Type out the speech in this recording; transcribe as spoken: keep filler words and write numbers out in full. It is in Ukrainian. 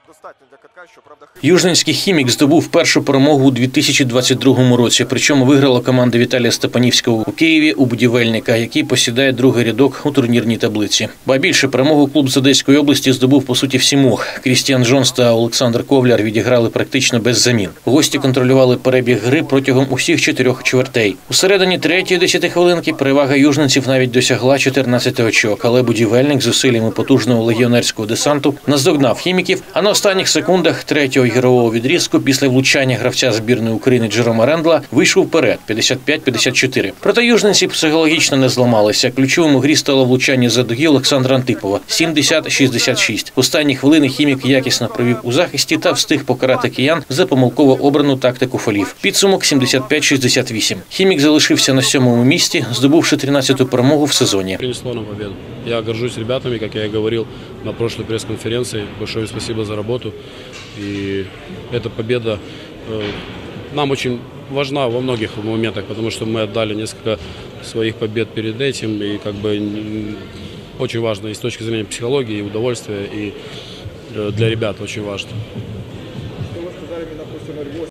Южненський «Хімік» здобув першу перемогу у дві тисячі двадцять другому році. Причому виграла команда Віталія Степанівського у Києві у «Будівельника», який посідає другий рядок у турнірній таблиці. Ба більше, перемогу клуб з Одеської області здобув по суті всімох. Крістіан Джонс та Олександр Ковляр відіграли практично без замін. Гості контролювали перебіг гри протягом усіх чотирьох чвертей. У середині третьої десятихвилинки перевага южненців навіть досягла чотирнадцяти очок, але «Будівельник» зусиллями потужного легіонерського десанту наздогнав «Хіміків», а на останніх секундах третього ігрового відрізку після влучання гравця збірної України Джерома Рендла вийшов вперед п'ятдесят п'ять п'ятдесят чотири. Проте южненці психологічно не зламалися. Ключовим у грі стало влучання за дуги Олександра Антипова – сімдесят шістдесят шість. В останні хвилини «Хімік» якісно провів у захисті та встиг покарати киян за помилково обрану тактику фолів. Підсумок – сімдесят п'ять шістдесят вісім. «Хімік» залишився на сьомому місці, здобувши тринадцяту перемогу в сезоні. Принесло нам победу. Я горжусь ребятами, как я и говорил на прошлой пресс-конференции. Большое спасибо за работу. И эта победа э, нам очень важна во многих моментах, потому что мы отдали несколько своих побед перед этим. И как бы очень важно и с точки зрения психологии, и удовольствия, и э, для ребят очень важно.